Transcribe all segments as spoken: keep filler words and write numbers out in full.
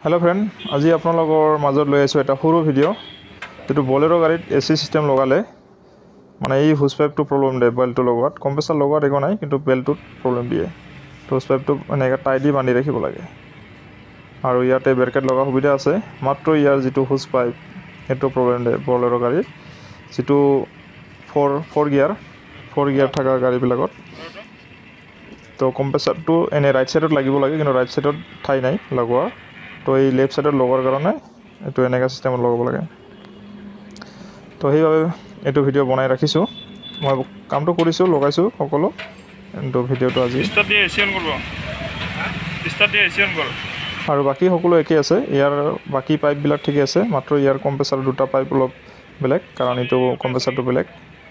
Hello friend, আজি আপোনালোকৰ মাজত লৈ আছো এটা সৰু ভিডিঅ' যেটো বলেৰো গাড়ীত এসি সিস্টেম লগালে মানে এই হুজ পাইপটো প্ৰবলেম দিয়ে। বেলটো লগত কম্প্ৰেছৰ লগত একো নাই, কিন্তু বেলটোত প্ৰবলেম দিয়ে। তো হুজ পাইপটো এনেকৈ টাই দি বান্ধি ৰাখিব লাগে। আৰু ইয়াতে ব্ৰেকেট লগা সুবিধা আছে, মাত্ৰ ইয়াৰ যেটো হুজ পাইপ সেইটো প্ৰবলেম দিয়ে বলেৰো গাড়ীত। যেটো four four gear four gear থকা গাড়ীবিলাকত তো কম্প্ৰেছৰটো এনে ৰাইট সাইডত লাগিব লাগে, কিন্তু ৰাইট সাইডত ঠাই নাই লগোৱা। তো এই লেফট সাইডত লগোৱাৰ কাৰণে এইটো এনেকা সিস্টেমত লগাব লাগে। তো সেইভাবে এইটো ভিডিঅ' বনাই ৰাখিছোঁ। মই কামটো কৰিছোঁ, লগাইছোঁ সকলো। কিন্তু ভিডিঅ'টো আজি স্টার্ট দিয়ে এসি অন করব স্টার্ট দিয়ে এসি অন কর আৰু বাকী সকলো একেই আছে। ইয়াৰ বাকী পাইপবিলাক ঠিকে আছে, মাত্ৰ ইয়াৰ কম্প্ৰেছৰ দুটা পাইপ অলপ বেলেগ, কাৰণ এইটো কম্প্ৰেছৰটো বেলেগ।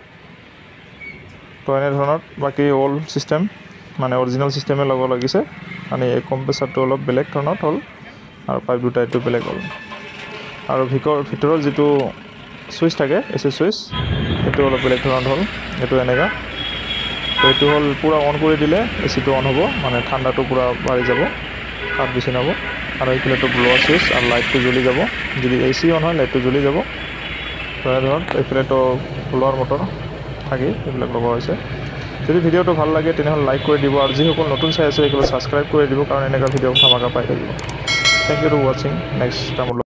তো এনেধৰণৰ বাকী অল সিস্টেম মানে অৰিজিনেল সিস্টেমে ল'ব লাগিছে, মানে এই কম্প্ৰেছৰটো অলপ বেলেগ ধৰণত হ'ল আৰু পাইপ দুটা এইটো বেলেগ হ'ল। আৰু ভিতৰ ভিতৰৰ যিটো সুইচ থাকে এসি সুইচ, এইটো অলপ বেলেগ ধৰণত হ'ল। এইটো এনেকা, তো এইটো হ'ল পূৰা অন কৰি দিলে এচিটো অন হ'ব, মানে ঠাণ্ডাটো পূৰা বাঢ়ি যাব, তাত বেছি নহ'ব। আৰু এইফালেতো ব্লোৱাৰ সুইচ আৰু লাইটটো জ্বলি যাব। যদি এচি অন হয় লাইটটো জ্বলি যাব। তো এনেধৰণত এইফালেতো ব্লোৱাৰ মটৰ থাকেই, এইবিলাক লগোৱা হৈছে। যদি ভিডিঅ'টো ভাল লাগে তেনেহ'লে লাইক কৰি দিব, আৰু যিসকল নতুন চাই আছে সেইসকলে ছাবস্ক্ৰাইব কৰি দিব, কাৰণ এনেকুৱা ভিডিঅ' ধামাকা পাই থাকিব। থ্যাংক ইউ টু ৱাচিং। Next time